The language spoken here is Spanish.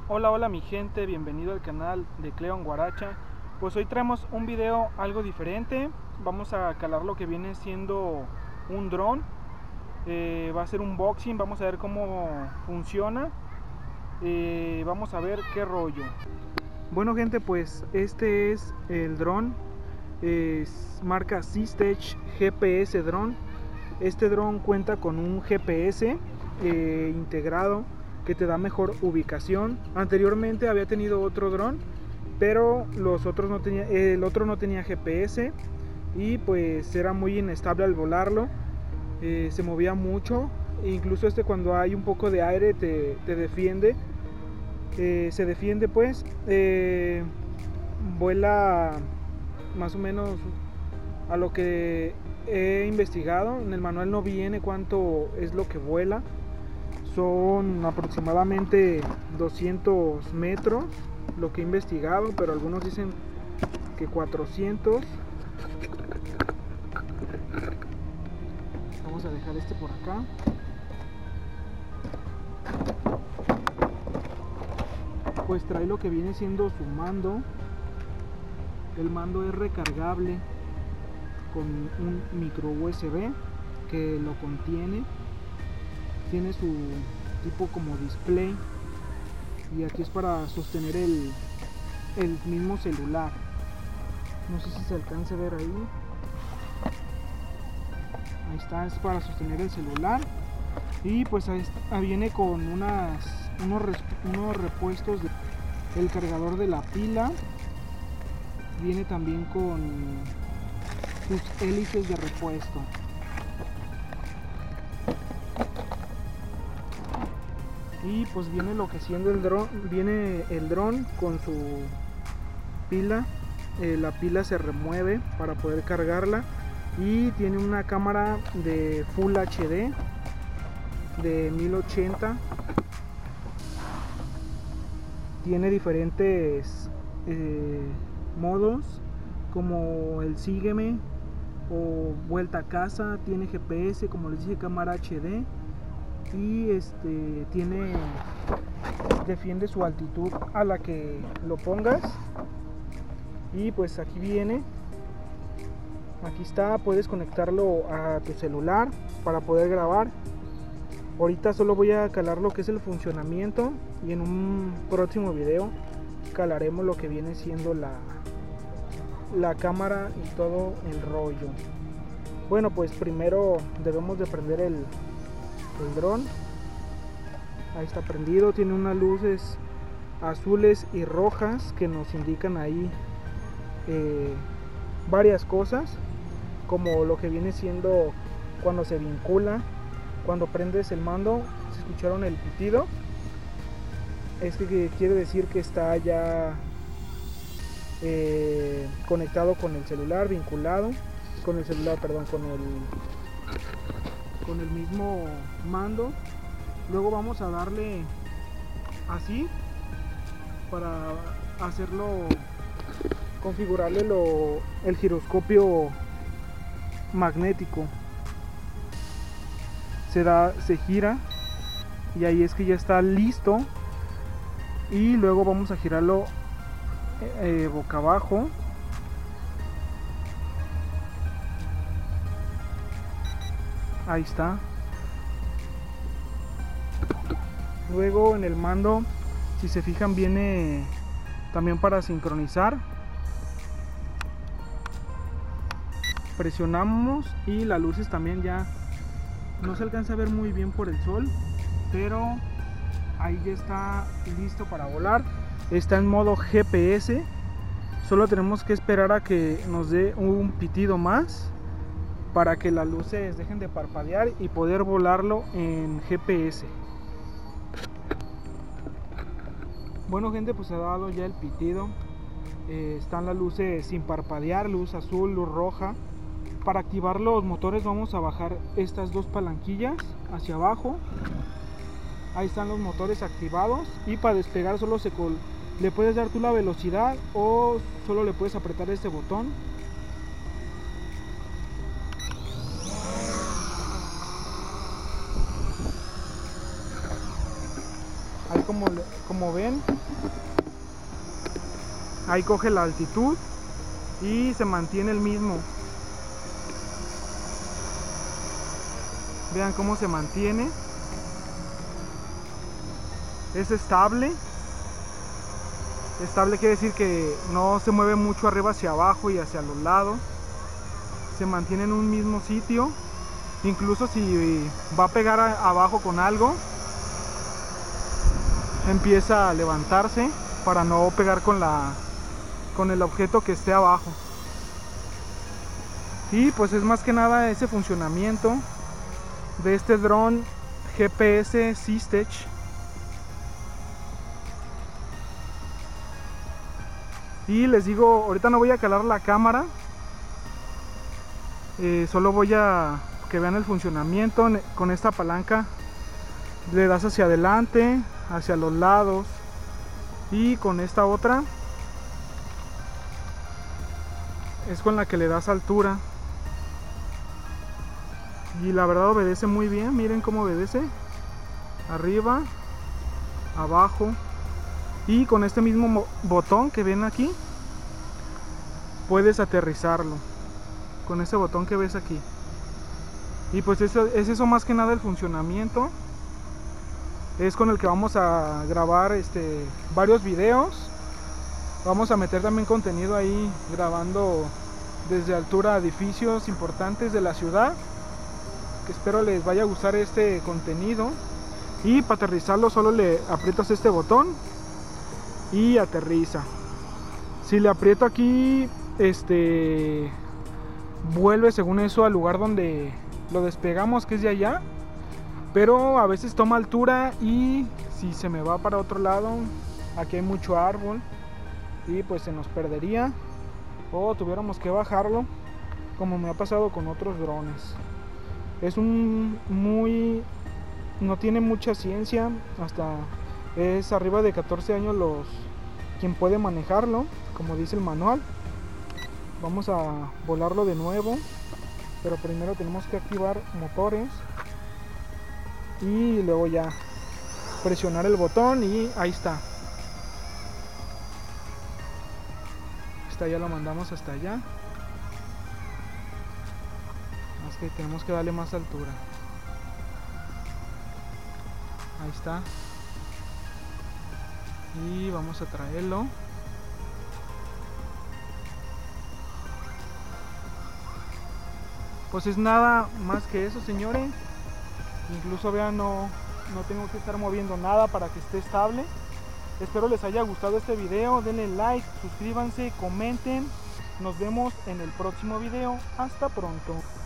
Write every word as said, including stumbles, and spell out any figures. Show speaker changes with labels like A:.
A: Hola hola mi gente, bienvenido al canal de Cleon Guaracha. Pues hoy traemos un video algo diferente. Vamos a calar lo que viene siendo un dron. eh, Va a ser un unboxing, vamos a ver cómo funciona. eh, Vamos a ver qué rollo. Bueno gente, pues este es el dron. Es marca Systech G P S Drone. Este dron cuenta con un G P S eh, integrado que te da mejor ubicación. Anteriormente había tenido otro dron, pero los otros no tenía, el otro no tenía G P S y pues era muy inestable al volarlo. Eh, se movía mucho, incluso este cuando hay un poco de aire te, te defiende. Eh, se defiende pues. Eh, vuela más o menos a lo que he investigado. En el manual no viene cuánto es lo que vuela. Son aproximadamente doscientos metros lo que he investigado, pero algunos dicen que cuatrocientos. Vamos a dejar este por acá. Pues trae lo que viene siendo su mando. El mando es recargable con un micro U S B que lo contiene. Tiene su tipo como display y aquí es para sostener el, el mismo celular. No sé si se alcanza a ver ahí. Ahí está, es para sostener el celular. Y pues ahí está, viene con unas, unos, unos repuestos de, el cargador de la pila. Viene también con sus hélices de repuesto. Y pues viene lo que siendo el dron, viene el dron con su pila. Eh, la pila se remueve para poder cargarla y tiene una cámara de Full H D de mil ochenta. Tiene diferentes eh, modos como el sígueme o vuelta a casa. Tiene G P S, como les dije, cámara H D. Y este tiene defiende su altitud a la que lo pongas. Y pues aquí viene, aquí está, puedes conectarlo a tu celular para poder grabar. Ahorita solo voy a calar lo que es el funcionamiento y en un próximo video calaremos lo que viene siendo la la cámara y todo el rollo. Bueno, pues primero debemos de prender el el dron. Ahí está prendido, tiene unas luces azules y rojas que nos indican ahí eh, varias cosas, como lo que viene siendo cuando se vincula. Cuando prendes el mando, ¿se escucharon el pitido? Es que quiere decir que está ya eh, conectado con el celular, vinculado con el celular, perdón, con el con el mismo mando. Luego vamos a darle así para hacerlo, configurarle lo, el giroscopio magnético. Se da, se gira y ahí es que ya está listo. Y luego vamos a girarlo eh, boca abajo. Ahí está. Luego en el mando, si se fijan, viene también para sincronizar. Presionamos y las luces también ya no se alcanza a ver muy bien por el sol, pero ahí ya está listo para volar. Está en modo G P S. Solo tenemos que esperar a que nos dé un pitido más para que las luces dejen de parpadear y poder volarlo en G P S. Bueno gente, pues se ha dado ya el pitido. Eh, están las luces sin parpadear, luz azul, luz roja. Para activar los motores vamos a bajar estas dos palanquillas hacia abajo. Ahí están los motores activados. Y para despegar solo se col le puedes dar tú la velocidad o solo le puedes apretar este botón. Ahí como, como ven, ahí coge la altitud y se mantiene el mismo. Vean cómo se mantiene. Es estable. Estable quiere decir que no se mueve mucho arriba hacia abajo y hacia los lados. Se mantiene en un mismo sitio. Incluso si va a pegar a, abajo con algo, empieza a levantarse para no pegar con la con el objeto que esté abajo. Y pues es más que nada ese funcionamiento de este dron G P S Systech. Y les digo, ahorita no voy a calar la cámara, eh, solo voy a que vean el funcionamiento. Con esta palanca le das hacia adelante, hacia los lados, y con esta otra es con la que le das altura. Y la verdad obedece muy bien, miren cómo obedece, arriba, abajo. Y con este mismo botón que ven aquí, puedes aterrizarlo, con ese botón que ves aquí. Y pues eso, es eso más que nada el funcionamiento. Es con el que vamos a grabar este, varios videos. Vamos a meter también contenido ahí, grabando desde altura edificios importantes de la ciudad. Que espero les vaya a gustar este contenido. Y para aterrizarlo solo le aprietas este botón y aterriza. Si le aprieto aquí, este vuelve según eso al lugar donde lo despegamos, que es de allá. Pero a veces toma altura y si se me va para otro lado, aquí hay mucho árbol y pues se nos perdería o tuviéramos que bajarlo, como me ha pasado con otros drones. Es un muy, no tiene mucha ciencia, hasta es arriba de catorce años los quien puede manejarlo, como dice el manual. Vamos a volarlo de nuevo, pero primero tenemos que activar motores y luego ya presionar el botón y ahí está. Esta ya lo mandamos hasta allá. Más que tenemos que darle más altura. Ahí está. Y vamos a traerlo. Pues es nada más que eso, señores. Incluso vean, no, no tengo que estar moviendo nada para que esté estable. Espero les haya gustado este video. Denle like, suscríbanse, comenten. Nos vemos en el próximo video. Hasta pronto.